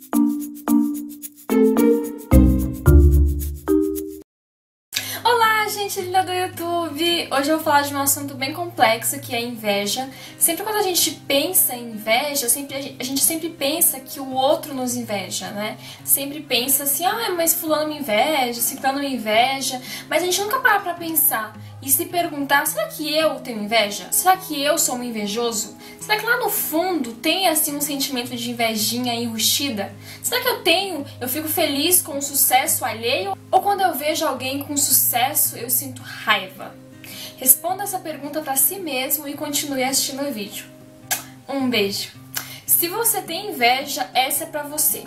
Olá, gente linda do YouTube! Hoje eu vou falar de um assunto bem complexo, que é a inveja. Sempre quando a gente pensa em inveja, a gente sempre pensa que o outro nos inveja, né? Sempre pensa assim, mas fulano me inveja, ciclano me inveja, mas a gente nunca para pra pensar e se perguntar, será que eu tenho inveja? Será que eu sou um invejoso? Será que lá no fundo tem assim um sentimento de invejinha enrustida? Será que eu fico feliz com o sucesso alheio? Ou quando eu vejo alguém com sucesso, eu sinto raiva? Responda essa pergunta para si mesmo e continue assistindo o vídeo. Um beijo! Se você tem inveja, essa é para você.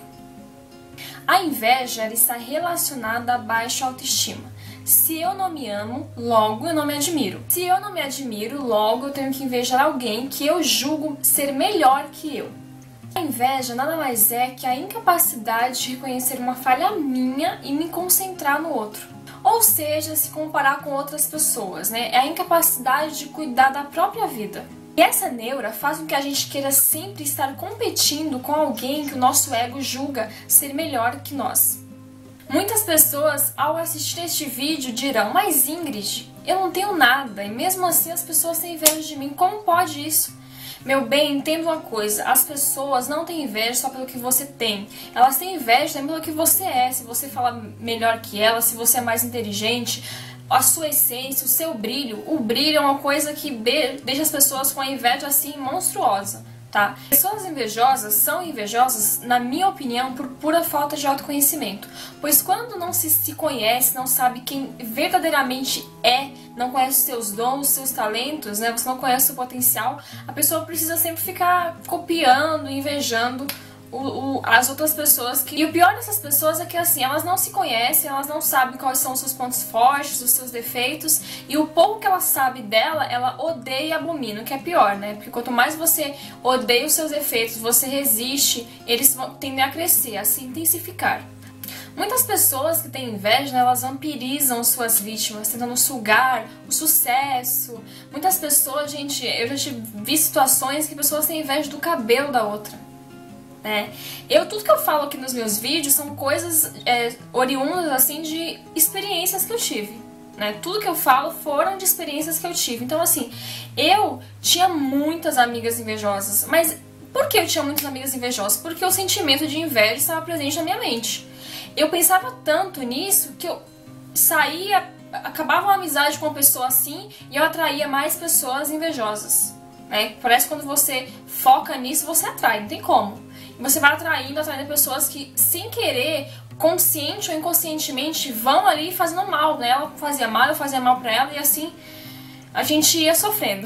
A inveja ela está relacionada à baixa autoestima. Se eu não me amo, logo eu não me admiro. Se eu não me admiro, logo eu tenho que invejar alguém que eu julgo ser melhor que eu. A inveja nada mais é que a incapacidade de reconhecer uma falha minha e me concentrar no outro. Ou seja, se comparar com outras pessoas, né? É a incapacidade de cuidar da própria vida. E essa neura faz com que a gente queira sempre estar competindo com alguém que o nosso ego julga ser melhor que nós. Muitas pessoas, ao assistir este vídeo, dirão, mas Ingrid, eu não tenho nada, e mesmo assim as pessoas têm inveja de mim, como pode isso? Meu bem, entenda uma coisa, as pessoas não têm inveja só pelo que você tem, elas têm inveja também pelo que você é, se você fala melhor que elas, se você é mais inteligente, a sua essência, o seu brilho. O brilho é uma coisa que deixa as pessoas com a inveja assim monstruosa. Tá? Pessoas invejosas são invejosas, na minha opinião, por pura falta de autoconhecimento. Pois quando não se conhece, não sabe quem verdadeiramente é, não conhece os seus dons, os seus talentos, né? Você não conhece o seu potencial, a pessoa precisa sempre ficar copiando, invejando as outras pessoas. E o pior dessas pessoas é que assim, elas não se conhecem, elas não sabem quais são os seus pontos fortes, os seus defeitos, e o pouco que ela sabe dela, ela odeia e abomina, o que é pior, né? Porque quanto mais você odeia os seus defeitos, você resiste, eles tendem a crescer, a se intensificar. Muitas pessoas que têm inveja, né, elas vampirizam suas vítimas, tentando sugar o sucesso. Muitas pessoas, gente, eu já vi situações que pessoas têm inveja do cabelo da outra. Tudo que eu falo aqui nos meus vídeos são coisas oriundas assim de experiências que eu tive, né? Tudo que eu falo foram de experiências que eu tive. Então assim, eu tinha muitas amigas invejosas, mas por que eu tinha muitas amigas invejosas? Porque o sentimento de inveja estava presente na minha mente. Eu pensava tanto nisso que eu acabava uma amizade com uma pessoa assim e eu atraía mais pessoas invejosas, né? Parece que quando você foca nisso, você atrai, não tem como. Você vai atraindo pessoas que, sem querer, consciente ou inconscientemente, vão ali fazendo mal, né? Ela fazia mal, eu fazia mal pra ela, e assim a gente ia sofrendo.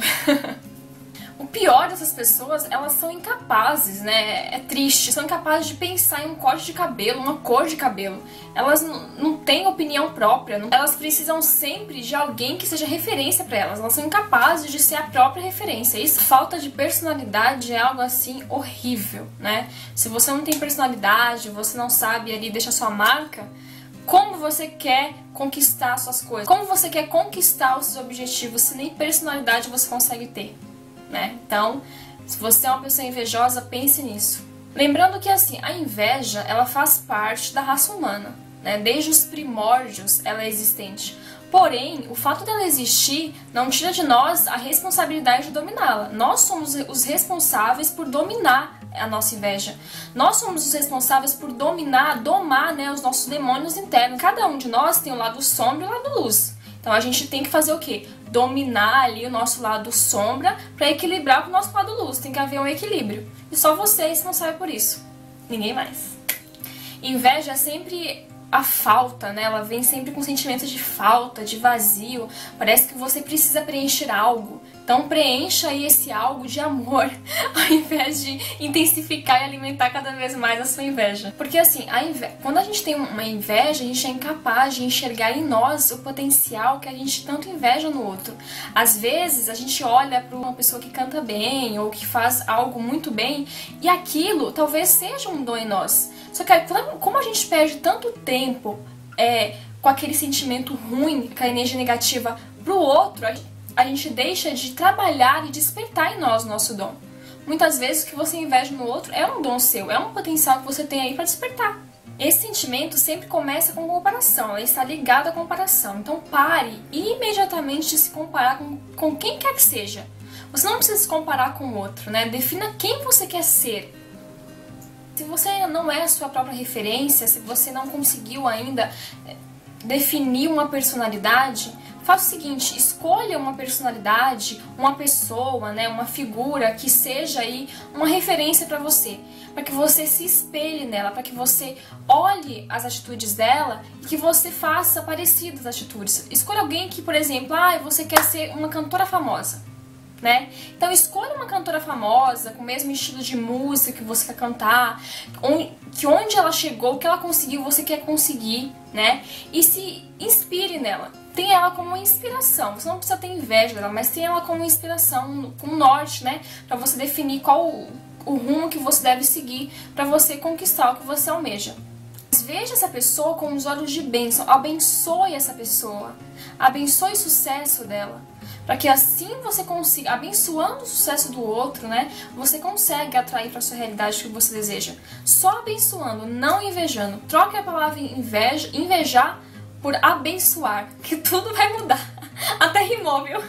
O pior dessas pessoas, elas são incapazes, né? É triste, são incapazes de pensar em um corte de cabelo, uma cor de cabelo. Elas não têm opinião própria, elas precisam sempre de alguém que seja referência pra elas. Elas são incapazes de ser a própria referência. Isso, falta de personalidade é algo assim horrível, né? Se você não tem personalidade, você não sabe ali deixar sua marca, como você quer conquistar suas coisas? Como você quer conquistar os seus objetivos se nem personalidade você consegue ter? Né? Então, se você é uma pessoa invejosa, pense nisso. Lembrando que assim, a inveja, ela faz parte da raça humana, né? Desde os primórdios ela é existente. Porém, o fato dela existir não tira de nós a responsabilidade de dominá-la. Nós somos os responsáveis por dominar a nossa inveja. Nós somos os responsáveis por domar, né, os nossos demônios internos. Cada um de nós tem o lado sombra e o lado luz. Então a gente tem que fazer o quê? Dominar ali o nosso lado sombra para equilibrar o nosso lado luz. Tem que haver um equilíbrio. E só vocês não sabem por isso. Ninguém mais. Inveja é sempre a falta, né? Ela vem sempre com sentimentos de falta, de vazio. Parece que você precisa preencher algo. Então preencha aí esse algo de amor, ao invés de intensificar e alimentar cada vez mais a sua inveja. Porque assim, quando a gente tem uma inveja, a gente é incapaz de enxergar em nós o potencial que a gente tanto inveja no outro. Às vezes a gente olha para uma pessoa que canta bem ou que faz algo muito bem e aquilo talvez seja um dom em nós. Só que como a gente perde tanto tempo com aquele sentimento ruim, com a energia negativa pro outro, a gente deixa de trabalhar e despertar em nós o nosso dom. Muitas vezes o que você inveja no outro é um dom seu, é um potencial que você tem aí para despertar. Esse sentimento sempre começa com comparação, ela está ligada à comparação. Então pare imediatamente de se comparar com quem quer que seja. Você não precisa se comparar com o outro, né? Defina quem você quer ser. Se você ainda não é a sua própria referência, se você não conseguiu ainda definir uma personalidade, faça o seguinte, escolha uma personalidade, uma pessoa, né, uma figura que seja aí uma referência para você que você se espelhe nela, para que você olhe as atitudes dela e que você faça parecidas atitudes. Escolha alguém que, por exemplo, você quer ser uma cantora famosa, né? Então escolha uma cantora famosa, com o mesmo estilo de música que você quer cantar, onde ela chegou, o que ela conseguiu, você quer conseguir, né? E se inspire nela. Tenha ela como uma inspiração. Você não precisa ter inveja dela, mas tenha ela como inspiração, como norte, né? Pra você definir qual o rumo que você deve seguir pra você conquistar o que você almeja. Veja essa pessoa com os olhos de bênção. Abençoe essa pessoa. Abençoe o sucesso dela. Para que assim você consiga, abençoando o sucesso do outro, né? Você consegue atrair para sua realidade o que você deseja. Só abençoando, não invejando. Troque a palavra invejar por abençoar, que tudo vai mudar. Até rimou, viu?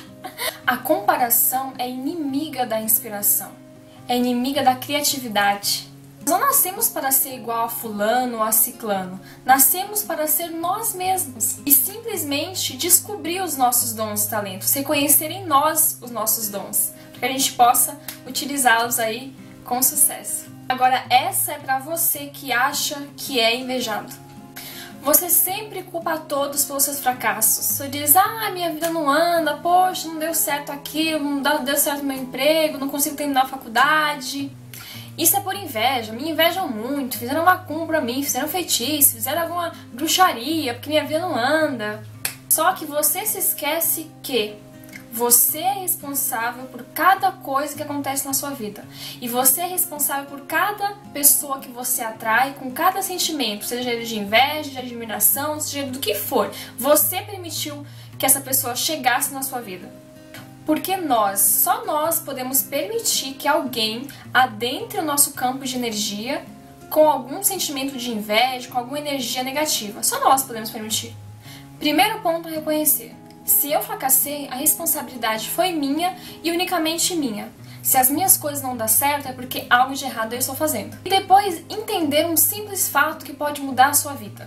A comparação é inimiga da inspiração. É inimiga da criatividade. Nós não nascemos para ser igual a fulano ou a ciclano. Nascemos para ser nós mesmos. E simplesmente descobrir os nossos dons e talentos. Reconhecer em nós os nossos dons. Para que a gente possa utilizá-los aí com sucesso. Agora, essa é para você que acha que é invejado. Você sempre culpa a todos pelos seus fracassos. Você diz, minha vida não anda, poxa, não deu certo aquilo, não deu certo meu emprego, não consigo terminar a faculdade. Isso é por inveja, me invejam muito, fizeram macumba pra mim, fizeram feitiço, fizeram alguma bruxaria, porque minha vida não anda. Só que você se esquece que você é responsável por cada coisa que acontece na sua vida. E você é responsável por cada pessoa que você atrai, com cada sentimento, seja ele de inveja, de admiração, seja ele do que for. Você permitiu que essa pessoa chegasse na sua vida. Porque só nós podemos permitir que alguém adentre o nosso campo de energia com algum sentimento de inveja, com alguma energia negativa. Só nós podemos permitir. Primeiro ponto a reconhecer. Se eu fracassei, a responsabilidade foi minha e unicamente minha. Se as minhas coisas não dão certo, é porque algo de errado eu estou fazendo. E depois, entender um simples fato que pode mudar a sua vida.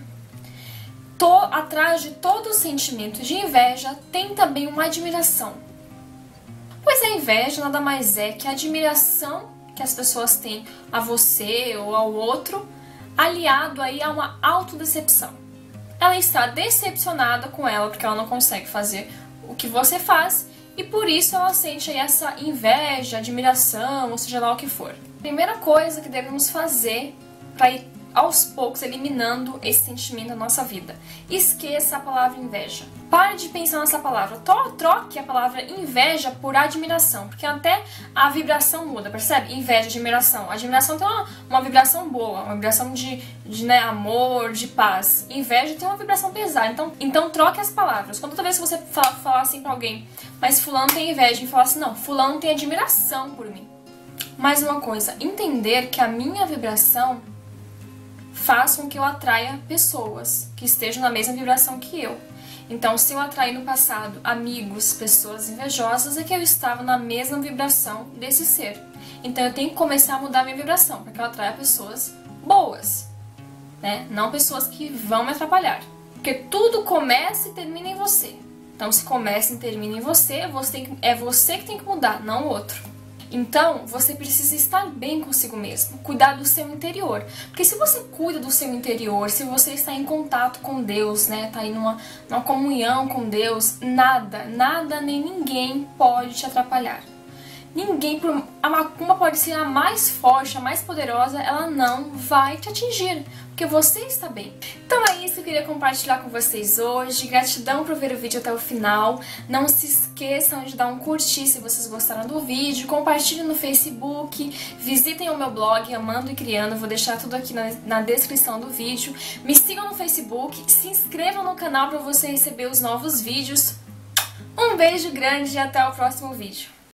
Atrás de todo sentimento de inveja, tem também uma admiração. Pois a inveja nada mais é que a admiração que as pessoas têm a você ou ao outro, aliado aí a uma autodecepção. Ela está decepcionada com ela porque ela não consegue fazer o que você faz e por isso ela sente aí essa inveja, admiração, ou seja lá o que for. Primeira coisa que devemos fazer para ir aos poucos eliminando esse sentimento da nossa vida. Esqueça a palavra inveja. Pare de pensar nessa palavra. Troque a palavra inveja por admiração, porque até a vibração muda, percebe? Inveja, admiração. A admiração tem uma vibração boa, uma vibração de amor, de paz. Inveja tem uma vibração pesada. Então troque as palavras. Quando toda vez que você falar assim pra alguém, mas fulano tem inveja, e falar assim, não, fulano tem admiração por mim. Mais uma coisa, entender que a minha vibração faz com que eu atraia pessoas que estejam na mesma vibração que eu. Então, se eu atraí no passado amigos, pessoas invejosas, é que eu estava na mesma vibração desse ser. Então, eu tenho que começar a mudar a minha vibração, para que eu atraia pessoas boas, né? Não pessoas que vão me atrapalhar. Porque tudo começa e termina em você. Então, se começa e termina em você, é você que tem que mudar, não o outro. Então, você precisa estar bem consigo mesmo, cuidar do seu interior. Porque se você cuida do seu interior, se você está em contato com Deus, né, tá aí numa comunhão com Deus, nada nem ninguém pode te atrapalhar. A macumba pode ser a mais forte, a mais poderosa, ela não vai te atingir, porque você está bem. Então é isso que eu queria compartilhar com vocês hoje. Gratidão por ver o vídeo até o final. Não se esqueçam de dar um curtir se vocês gostaram do vídeo. Compartilhem no Facebook. Visitem o meu blog, Amando e Criando. Eu vou deixar tudo aqui na descrição do vídeo. Me sigam no Facebook. Se inscrevam no canal para você receber os novos vídeos. Um beijo grande e até o próximo vídeo.